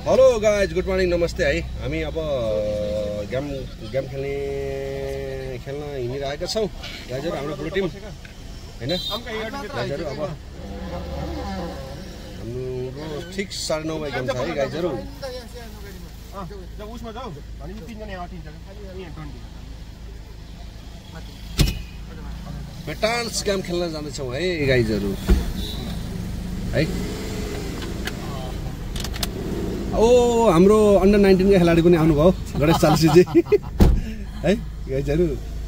Hello guys, good morning, नमस्ते है। हामी अब गेम खेल्न हिँडिरहेका छौँ गाइजहरू, हाम्रो ब्लु टिम हैन गाइजहरू। अब हाम्रो ठिक 9:30 बजे गेम छ है गाइजहरू। पेटान्स गेम खेल्न जाँदैछौँ है गाइजहरू है। ओ हाम्रो अन्डर 19 का खेलाडी पनि आउनुभयो, गणेश चालिसीजी है गाइजहरू।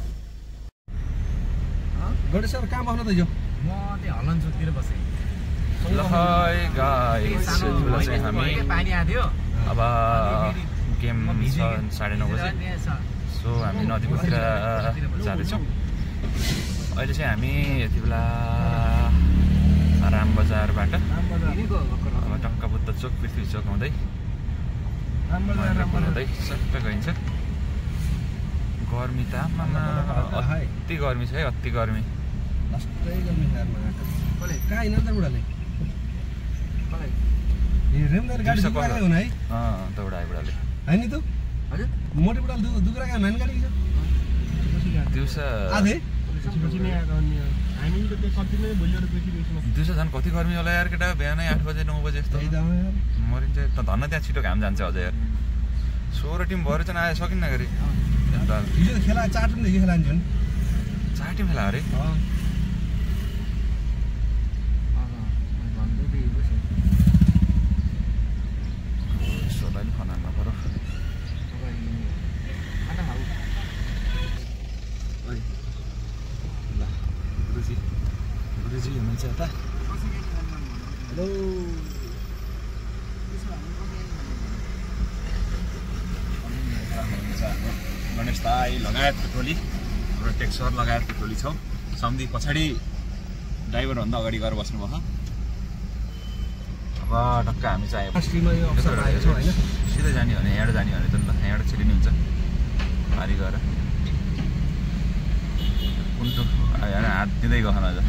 गणेश सर कहाँ बस्नु त यो? म त्यही हलनचोकतिर बसेँ। ल हाय गाइस, हामी पानी आयो अब गेम छ 9:30 बजे। सो हामी नदीपुरतिर जाँदैछौँ। अहिले चाहिँ हामी यति बेला राम बजारबाट टक्क बुद्ध चोक, पृथ्वी चोक आउँदै सबै गइन्छ। गर्मी त अति गर्मी छ है, अति गर्मी। दिउँसो झन् कति गर्मी होला यार केटा। बिहानै 8 बजे 9 बजे यस्तो मरिन्छ त। धन्न त्यहाँ छिटो घाम जान्छ अझ यार। 16 टिम भएर चाहिँ आयो, सकिन्न गरी। 4 टिम खेला अरे। सोलाई खाना नपरो। गुरुजी हुनुहुन्छ यता? हेलो गणेश दाई लगायतको टोली, हाम्रो टेक्सर लगायतको टोली छौँ। सम्धि पछाडि ड्राइभरभन्दा अगाडि गएर बस्नुभयो। अब टक्क हामी चाहिँ सिधै जाने भने यहाँबाट जाने भने त ल, यहाँबाट छिटो नि हुन्छ पारी गएर। कुन्टो हात दिँदै गएन अझ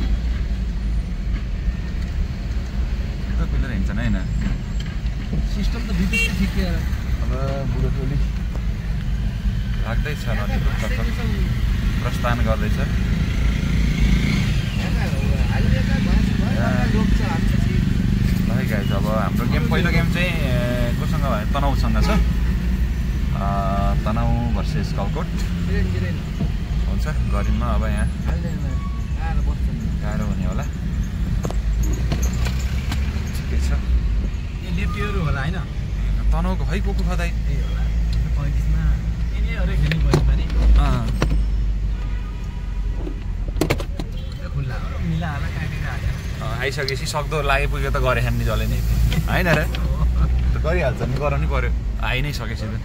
पिलर हिँड्छन् होइन। सिस्टम त ठिक अब बुढो टोली लाग्दैछ, नदीपुरतर्फ प्रस्थान गर्दैछ। ल गाइज, अब हाम्रो गेम पहिलो गेम चाहिँ कोसँग भयो? तनहुसँग छ। तनहु भर्सेस कलकोट हुन्छ। गरिममा अब यहाँ गाह्रो हुने होला। ठिकै छ। होला होइन तनहुको खै को खदाई आइसकेपछि सक्दो लागेपुग्यो त गरे खाने जसले नि होइन र। गरिहाल्छ नि, गराउनै पर्यो। आइ नै सकेपछि त।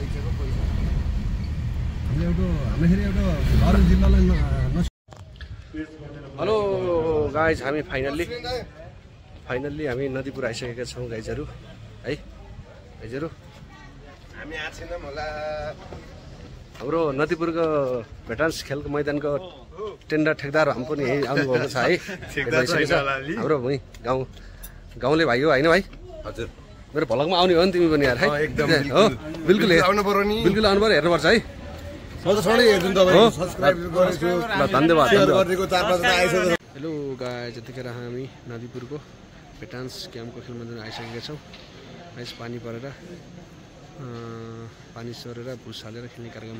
हेलो गाइज, हामी फाइनल्ली हामी नदीपुर आइसकेका छौँ गाइजहरू है। गाइजहरू हामी आएको छैनौँ होला। हाम्रो नदीपुरको भेटान्स खेलको मैदानको टेन्डर ठेकदार हामी पनि यहीँ आउनुभएको छ है। हाम्रो वहीँ गाउँले भाइ हो होइन भाइ? हजुर, मेरो भ्लगमा आउने हो नि तिमी पनि यार है। एकदम हो, बिल्कुल आउनु पर्यो नि, बिल्कुल आउनु पर्यो, हेर्नुपर्छ है। धन्यवाद। हेलो गाइज, यतिखेर हामी नदीपुरको भेटान्स क्याम्पको खेल मैदान आइसकेका छौँ। आइस पानी परेर पानी सरेर भुस हालेर खेल्ने कार्यक्रम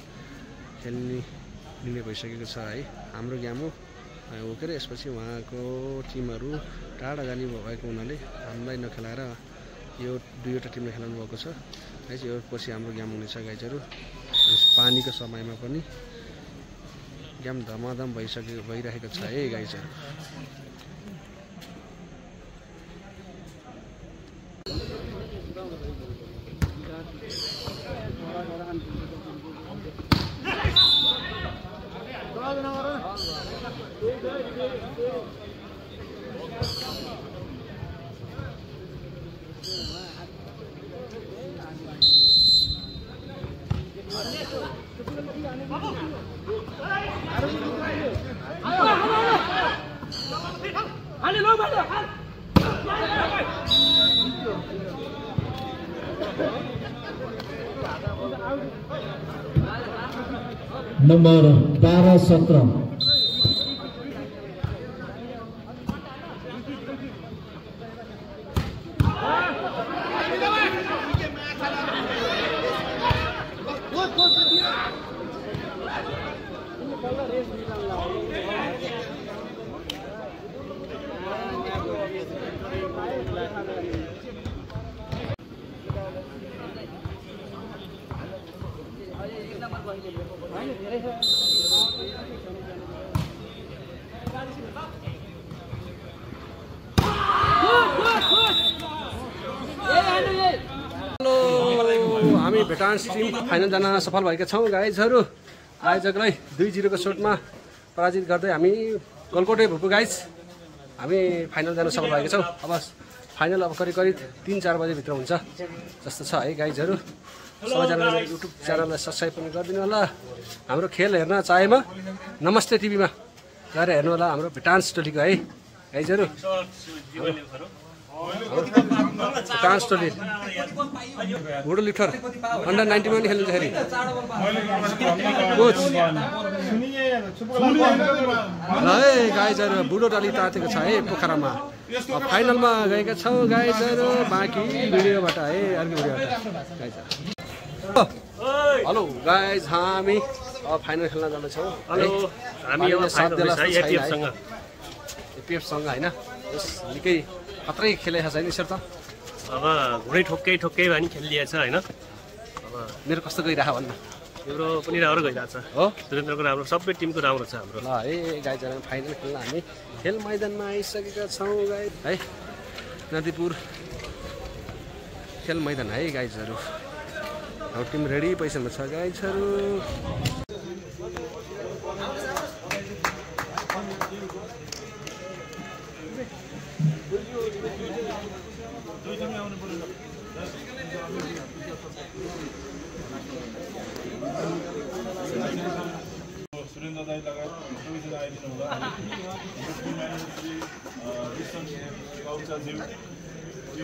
लिने भइसकेको छ है। हाम्रो गेम हो के अरे। यसपछि उहाँको टिमहरू टाढा जाने भएको हुनाले हामीलाई नखेलाएर यो 2वटा टिमले खेलाउनु भएको छ है। यो पछि हाम्रो गेम हुनेछ गाइजहरू। पानीको समयमा पनि गेम धमाधम भइरहेको छ है गाइजहरू। नम्बर 12-17 हामी भेटान्स टिम फाइनल जान सफल भएका छौँ गाइजहरू। आयोजकलाई 2-0 को सोटमा पराजित गर्दै हामी गलकोटे भुपु गाइज हामी फाइनल जान सफल भएका छौँ। अब फाइनल अब करिब 3-4 बजेभित्र हुन्छ जस्तो छ है गाइजहरू। सबैजनाले युट्युब च्यानललाई सब्सक्राइब पनि गरिदिनु होला। हाम्रो खेल हेर्न चाहेमा नमस्ते टिभीमा गएर हेर्नु होला हाम्रो भेटान्स टोलीको है गाइजहरू। भेटान्स टोली बुढो लिटर अन्डर 90 पनि खेल्नुपर्दाखेरि कोच ल है गाइजहरू। बुढो टोली तातेको छ है पोखरामा। फाइनलमा गएका छौँ गाइजहरू। बाँकी भिडियोबाट है अर्को भिडियोबाट गाइजहरू। हेलो गाइज हामी अब फाइनल खेल्न जाँदैछौँ। एपिएफसँग होइन निकै खत्रै खेलेको छैन सर त। अब घुँडै ठोक्कै भयो भने खेलिदिएछ होइन। अब मेरो कस्तो गइरहेको भन्नु। तिम्रो पनि राम्रो गइरहेछ हो। सुरेन्द्रको राम्रो सबै टिमको राम्रो छ हाम्रो। ल है गाइजहरू फाइनल खेल्न हामी खेल मैदानमा आइसकेका छौँ गाइज है। नदीपुर खेल मैदान है गाइजहरू। हाम्रो टिम रेडी पैसामा छ गाइजहरू। सुरेन्द्र दाई लगायत सबैजना आइदिनु होला। यो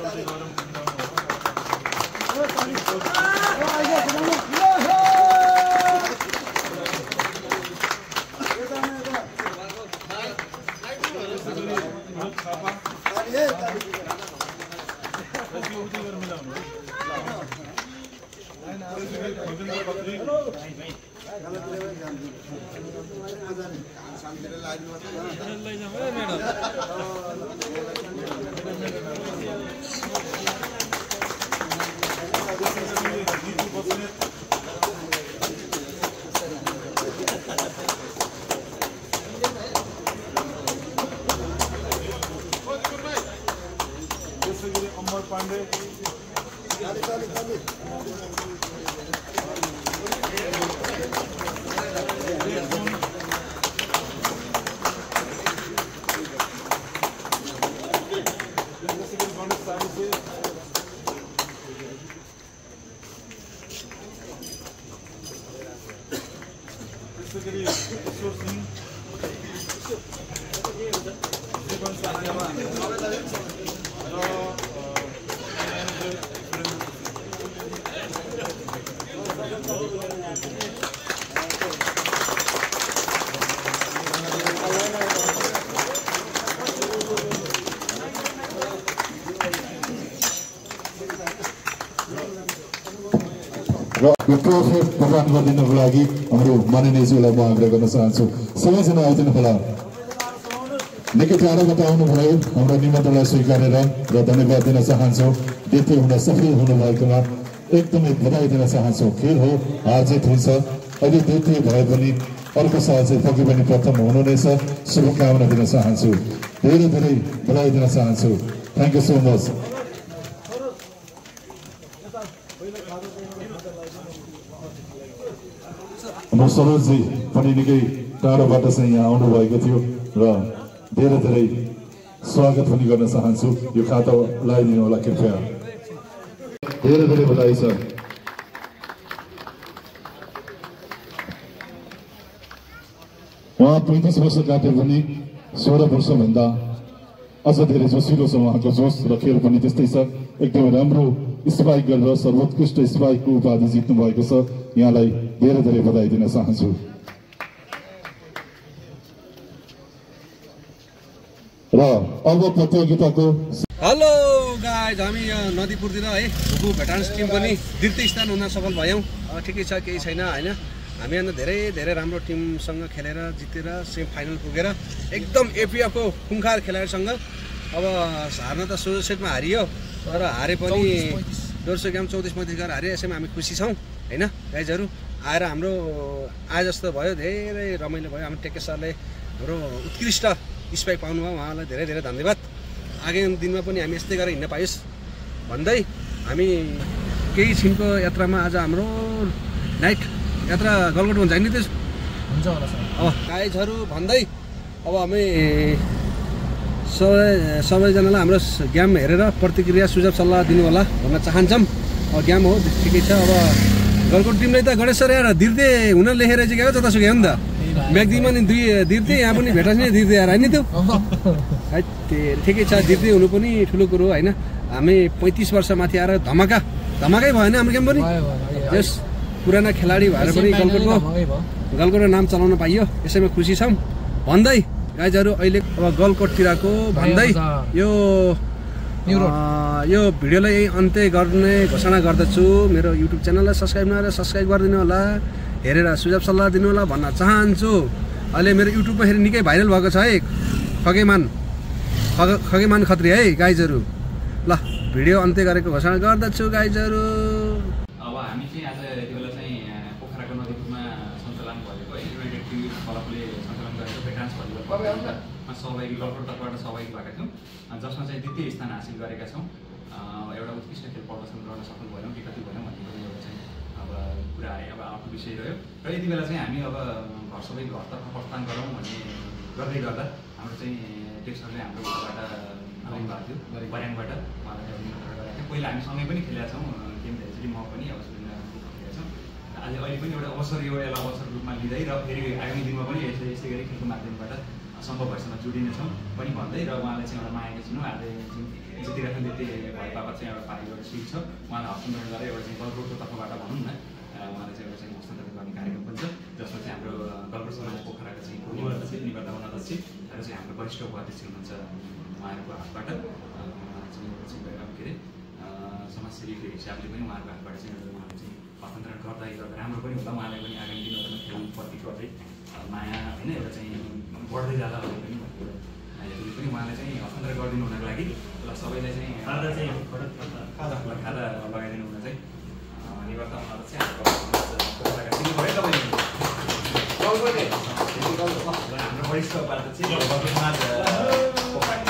अमर पांडे ईश्वर सिंह यो ट्रफी प्रदान गरिदिनको लागि हाम्रो माननीयज्यूलाई म आग्रह गर्न चाहन्छु। सबैजना आइदिनु होला। निकै टाढाबाट आउनुभयो हाम्रो निमन्त्रणलाई स्वीकारेर र धन्यवाद दिन चाहन्छु। द्वितीय हुन सफल हुनुभएकोमा एकदमै बधाई दिन चाहन्छु। खेल हो, हार जित हुन्छ। अहिले द्वितीय भए पनि अर्को साल चाहिँ पक्कै पनि प्रथम हुनुहुनेछ। शुभकामना दिन चाहन्छु। धेरै धेरै बधाई दिन चाहन्छु। Thank you so much. हाम्रो सरोजजी पनि निकै टाढोबाट चाहिँ यहाँ आउनुभएको थियो र धेरै धेरै स्वागत पनि गर्न चाहन्छु। यो खाता लगाइदिनु होला कृपया। धेरै धेरै बधाई छ। उहाँ 35 वर्ष काटे पनि 16 वर्षभन्दा अझ धेरै जोसिलो छ उहाँको जोस र खेल पनि त्यस्तै छ। एकदमै राम्रो स्पाइक गरेर सर्वोत्कृष्ट स्पाइकको उपाधि जित्नु भएको छ। यहाँलाई धेरै धेरै बधाई दिन चाहन्छु। र अब प्रतियोगिताको हेलो गाइज, हामी यहाँ नदीपुरतिर है भुकु भेटान्स टिम पनि द्वितीय स्थान हुन सफल भयौँ। ठिकै छ, केही छैन होइन। हामी यहाँ धेरै धेरै राम्रो टिमसँग खेलेर जितेर सेमी फाइनल पुगेर एकदम एपिएफको खुङ्खार खेलाडीसँग अब हार्न त 16 सेटमा हारियो, तर हारे पनि 150 ग्राम 34-35 गरेर हारे। यसैमा हामी खुसी छौँ होइन। गाइजहरू आएर हाम्रो आए जस्तो भयो, धेरै रमाइलो भयो। हाम्रो टेके सरले हाम्रो उत्कृष्ट स्पाइक पाउनुभयो, उहाँलाई धेरै धेरै धन्यवाद। आगामी दिनमा पनि हामी यस्तै गरेर हिँड्न पाइयोस् भन्दै हामी केही छिनको यात्रामा आज हाम्रो नाइट यात्रा गलकोटमा जाने नि त्यसो हुन्छ होला सर। अब गाइजहरू भन्दै अब हामी सबैजनालाई हाम्रो गेम हेरेर प्रतिक्रिया सुझाव सल्लाह दिनु होला भन्न चाहन्छौँ। अब गेम हो ठिकै छ। अब गलकोट टिमले त गणेश सर यार दिर्ते हुन लेखेर चाहिँ गएको जतासुकै हो नि त। म्याग्दीमा नि 2 दिर्ते, यहाँ पनि भेटास नि दिर्ते आएर होइन त्यो ठिकै छ। दिर्ते हुनु पनि ठुलो कुरो होइन। हामी 35 वर्ष माथि आएर धमाकै भयो नि हाम्रो गेम पनि। यस पुराना खेलाडी भएर पनि गलकोटको नाम चलाउन पाइयो, यसैमा खुसी छौँ भन्दै गाइजहरू अहिले अब गलकोटतिरको भन्दै यो भिडियोलाई यही अन्त्य गर्ने घोषणा गर्दछु। मेरो युट्युब च्यानललाई सब्सक्राइब गरिदिनु होला, हेरेर सुझाव सल्लाह दिनु होला भन्न चाहन्छु। अहिले मेरो युट्युबमा फेरि निकै भाइरल भएको छ है, खगेमान खत्री है गाइजहरू। ल भिडियो अन्त्य गरेको घोषणा गर्दछु गाइजहरू। अब हामी चाहिँ आज यति बेला चाहिँ पोखराको नदीपुरमा सञ्चालन भएको है युनाइटेड टिम क्लबले सञ्चालन गरेको भेटान्स भलिबलमा सहभागी गलकोट तर्फबाट सहभागी भएका थियौँ, जसमा चाहिँ द्वितीय स्थान हासिल गरेका छौँ। एउटा उत्कृष्ट खेल प्रदर्शन गर्न सफल भयौँ कि कति भयौँ भन्ने पनि एउटा चाहिँ अब कुरा अब आफ्नो विषय रह्यो। र यति बेला चाहिँ हामी अब सबै घरतर्फ प्रस्थान गरौँ भन्ने गर्दै गर्दा हाम्रो चाहिँ टेक्सरले हाम्रो घरबाट आउनु भएको थियो बर्याङबाट। उहाँलाई निमन्त्रण गरेको थियो। पहिला हामी सँगै पनि खेलेका छौँ गेम धेरै, म पनि अब खेलेका छौँ। आज अहिले पनि एउटा अवसर अवसर रूपमा लिँदै र फेरि आगामी दिनमा पनि यस्तै गरी खेलको माध्यमबाट सम्भव भएसम्म जोडिनेछौँ पनि भन्दै र उहाँलाई चाहिँ एउटा मागेको छु। आज जितिराख्नु त्यति भए बापत चाहिँ एउटा पार्टी एउटा सिट छ, उहाँलाई हस्तान्तरण गरेर एउटा चाहिँ गलकोटको तर्फबाट भनौँ न उहाँलाई चाहिँ एउटा चाहिँ हस्तान्तरण गर्ने कार्यक्रम पनि छ, जसमा चाहिँ हाम्रो गलकोट समाज पोखराको चाहिँ निवर्तमान अध्यक्ष र चाहिँ हाम्रो वरिष्ठ उपाध्यक्ष हुनुहुन्छ उहाँहरूको हातबाट के अरे समाजसेवीको हिसाबले पनि उहाँहरूको हातबाट चाहिँ उहाँले चाहिँ हस्तान्तरण गर्दा राम्रो पनि होला। उहाँलाई पनि आगामी दिनहरूमा खेलप्रतिको चाहिँ माया होइन एउटा चाहिँ बढ्दै जाँदा भने पनि यसले पनि उहाँलाई चाहिँ हस्तान्तरण गरिदिनु हुनको लागि र सबैलाई चाहिँ खादा लगाइदिनु हुन चाहिँ निवर्तमान अध्यक्ष हाम्रो वरिष्ठ उपाध्यक्ष